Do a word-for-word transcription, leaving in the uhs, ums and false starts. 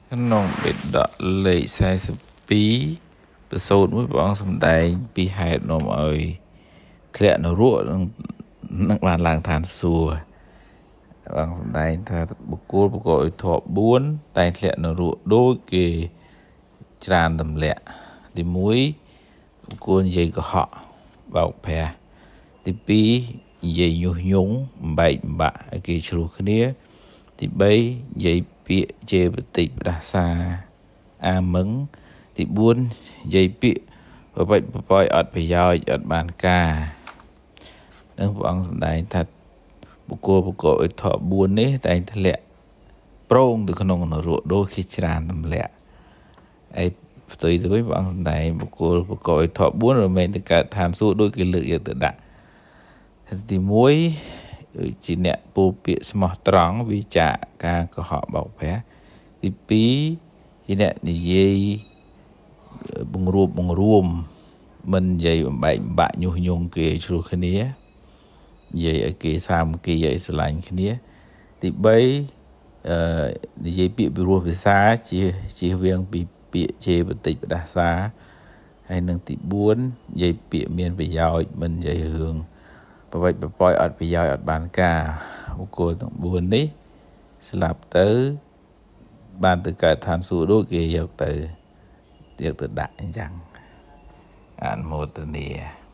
ក្នុងបេដកលេខ42ប្រសូតមួយព្រះអង្គសម្ដែងពីហេតុនាំឲ្យធ្លាក់នរកនឹងនឹងបានឡើងឋានសួគ៌ព្រះអង្គសម្ដែងថាបុគ្គលប្រកបដោយធម៌បួនតែធ្លាក់នរកដូចគេច្រើនទម្លាក់ទីមួយបុគ្គលនិយាយកុហកបោកប្រាស់ទីពីរនិយាយញុះញង់បំបែកបំបាក់ឲ្យគេឆ្លោះគ្នាទីបីនិយាយពាក្យជេរបន្តិចផ្ដាសាអាមឹងទីបួននិយាយពាក្យប្របាច់ប្រប៉យអត់ប្រយោជន៍អត់បានការនឹងព្រះអង្គសម្ដែងថាបុគ្គលប្រកបដោយធម៌បួននេះតែធ្លាក់ប្រងទៅក្នុងនរកដូចគេច្រើនទម្លាក់ហើយផ្ទុយទៅវិញព្រះអង្គសម្ដែងបុគ្គលប្រកបដោយធម៌បួនរមែងទៅកើតឋានសួគ៌ដូចគេលើកយកទៅដាក់ទីមួយជាអ្នកពោលពាក្យស្មោះត្រង់វិចារការកុហកបោកប្រាស់ទីពីរជាអ្នកនិយាយបង្រួបបង្រួមមិននិយាយបំបែកបំបាក់ញុះញង់គេឆ្លោះគ្នានិយាយឲ្យគេសាមគ្គីឲ្យស្រឡាញ់គ្នាទីបីអឺនិយាយពាក្យពិរោះភាសាជាជៀសវាងពីពាក្យជេរបន្តិចផ្ដាសាហើយនឹងទីបួននិយាយពាក្យមានប្រយោជន៍មិននិយាយរឿងប្រវិចប្រប៉យអត់ប្រយោជន៍អត់បានការបុគ្គលទាំងបួននេះស្លាប់ទៅបានទៅកើតឋានសួគ៌ដូចគេយកទៅយកទៅដាក់អញ្ចឹងអនុមោទនា